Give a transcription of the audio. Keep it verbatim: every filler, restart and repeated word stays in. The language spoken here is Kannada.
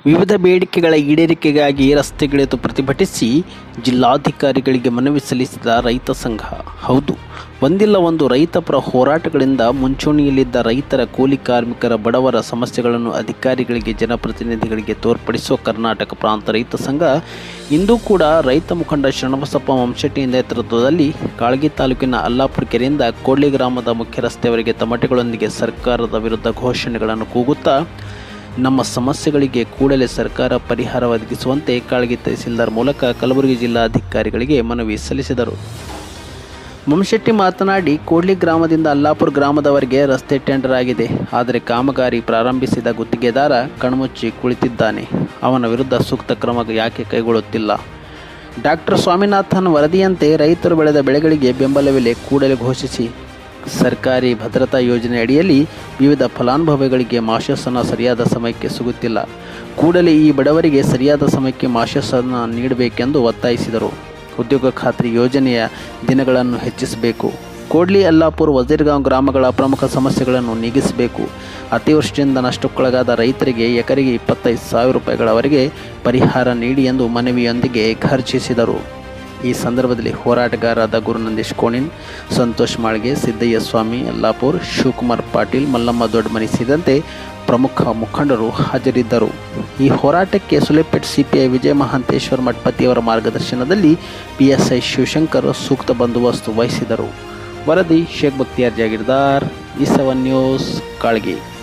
ವಿವಿಧ ಬೇಡಿಕೆಗಳ ಈಡೇರಿಕೆಗಾಗಿ ರಸ್ತೆಗಿಳಿದು ಪ್ರತಿಭಟಿಸಿ ಜಿಲ್ಲಾಧಿಕಾರಿಗಳಿಗೆ ಮನವಿ ಸಲ್ಲಿಸಿದ ರೈತ ಸಂಘ. ಹೌದು, ಒಂದಿಲ್ಲ ಒಂದು ರೈತಪರ ಹೋರಾಟಗಳಿಂದ ಮುಂಚೂಣಿಯಲ್ಲಿದ್ದ ರೈತರ, ಕೂಲಿ ಕಾರ್ಮಿಕರ, ಬಡವರ ಸಮಸ್ಯೆಗಳನ್ನು ಅಧಿಕಾರಿಗಳಿಗೆ, ಜನಪ್ರತಿನಿಧಿಗಳಿಗೆ ತೋರ್ಪಡಿಸುವ ಕರ್ನಾಟಕ ಪ್ರಾಂತ ರೈತ ಸಂಘ ಇಂದು ಕೂಡ ರೈತ ಮುಖಂಡ ಶರಣಬಸಪ್ಪ ಮಮಶೆಟ್ಟಿ ನೇತೃತ್ವದಲ್ಲಿ ಕಾಳಗಿ ತಾಲೂಕಿನ ಅಲ್ಲಾಪುರ ಕೆರೆಯಿಂದ ಕೋಡ್ಲಿ ಗ್ರಾಮದ ಮುಖ್ಯ ರಸ್ತೆಯವರೆಗೆ ತಮಟೆಗಳೊಂದಿಗೆ ಸರ್ಕಾರದ ವಿರುದ್ಧ ಘೋಷಣೆಗಳನ್ನು ಕೂಗುತ್ತಾ ನಮ್ಮ ಸಮಸ್ಯೆಗಳಿಗೆ ಕೂಡಲೇ ಸರ್ಕಾರ ಪರಿಹಾರ ಒದಗಿಸುವಂತೆ ಕಾಳಗಿ ತಹಸೀಲ್ದಾರ್ ಮೂಲಕ ಕಲಬುರಗಿ ಜಿಲ್ಲಾಧಿಕಾರಿಗಳಿಗೆ ಮನವಿ ಸಲ್ಲಿಸಿದರು. ಮಮಶೆಟ್ಟಿ ಮಾತನಾಡಿ, ಕೋಡ್ಲಿ ಗ್ರಾಮದಿಂದ ಅಲ್ಲಾಪುರ ಗ್ರಾಮದವರೆಗೆ ರಸ್ತೆ ಟೆಂಡರ್ ಆಗಿದೆ. ಆದರೆ ಕಾಮಗಾರಿ ಪ್ರಾರಂಭಿಸಿದ ಗುತ್ತಿಗೆದಾರ ಕಣ್ಮುಚ್ಚಿ ಕುಳಿತಿದ್ದಾನೆ. ಅವನ ವಿರುದ್ಧ ಸೂಕ್ತ ಕ್ರಮ ಯಾಕೆ ಕೈಗೊಳ್ಳುತ್ತಿಲ್ಲ? ಡಾಕ್ಟರ್ ಸ್ವಾಮಿನಾಥನ್ ವರದಿಯಂತೆ ರೈತರು ಬೆಳೆದ ಬೆಳೆಗಳಿಗೆ ಬೆಂಬಲ ಬೆಲೆ ಕೂಡಲೇ ಘೋಷಿಸಿ. ಸರ್ಕಾರಿ ಭದ್ರತಾ ಯೋಜನೆ ಅಡಿಯಲ್ಲಿ ವಿವಿಧ ಫಲಾನುಭವಿಗಳಿಗೆ ಮಾಶಾಸನ ಸರಿಯಾದ ಸಮಯಕ್ಕೆ ಸಿಗುತ್ತಿಲ್ಲ. ಕೂಡಲೇ ಈ ಬಡವರಿಗೆ ಸರಿಯಾದ ಸಮಯಕ್ಕೆ ಮಾಶಾಸನ ನೀಡಬೇಕೆಂದು ಒತ್ತಾಯಿಸಿದರು. ಉದ್ಯೋಗ ಖಾತ್ರಿ ಯೋಜನೆಯ ದಿನಗಳನ್ನು ಹೆಚ್ಚಿಸಬೇಕು. ಕೋಡ್ಲಿ, ಅಲ್ಲಾಪುರ, ವಜೀರ್ಗಾಂವ್ ಗ್ರಾಮಗಳ ಪ್ರಮುಖ ಸಮಸ್ಯೆಗಳನ್ನು ನೀಗಿಸಬೇಕು. ಅತಿವೃಷ್ಟಿಯಿಂದ ನಷ್ಟಕ್ಕೊಳಗಾದ ರೈತರಿಗೆ ಎಕರೆಗೆ ಇಪ್ಪತ್ತೈದು ಸಾವಿರ ರೂಪಾಯಿಗಳವರೆಗೆ ಪರಿಹಾರ ನೀಡಿ ಎಂದು ಮನವಿಯೊಂದಿಗೆ ಘರ್ಷಿಸಿದರು. ಈ ಸಂದರ್ಭದಲ್ಲಿ ಹೋರಾಟಗಾರರಾದ ಗುರುನಂದೀಶ್ ಕೋಣಿನ್, ಸಂತೋಷ್ ಮಾಳ್ಗೆ, ಸಿದ್ದಯ್ಯ ಸ್ವಾಮಿ ಅಲ್ಲಾಪುರ್, ಶಿವಕುಮಾರ್ ಪಾಟೀಲ್, ಮಲ್ಲಮ್ಮ ದೊಡ್ಡಮನಿ ಸೇರಿದಂತೆ ಪ್ರಮುಖ ಮುಖಂಡರು ಹಾಜರಿದ್ದರು. ಈ ಹೋರಾಟಕ್ಕೆ ಸುಲೇಪೇಟ್ ಸಿಪಿಐ ವಿಜಯ ಮಹಾಂತೇಶ್ವರ ಮಠಪತಿಯವರ ಮಾರ್ಗದರ್ಶನದಲ್ಲಿ ಪಿಎಸ್ಐ ಶಿವಶಂಕರ್ ಸೂಕ್ತ ಬಂದೋಬಸ್ತ್ ವಹಿಸಿದರು. ವರದಿ ಶೇಖ್ ಬಕ್ತಿಯಾರ್ ಜಾಗೀರ್ದಾರ್, ಈ ಸೆವೆನ್ ನ್ಯೂಸ್, ಕಾಳಗಿ.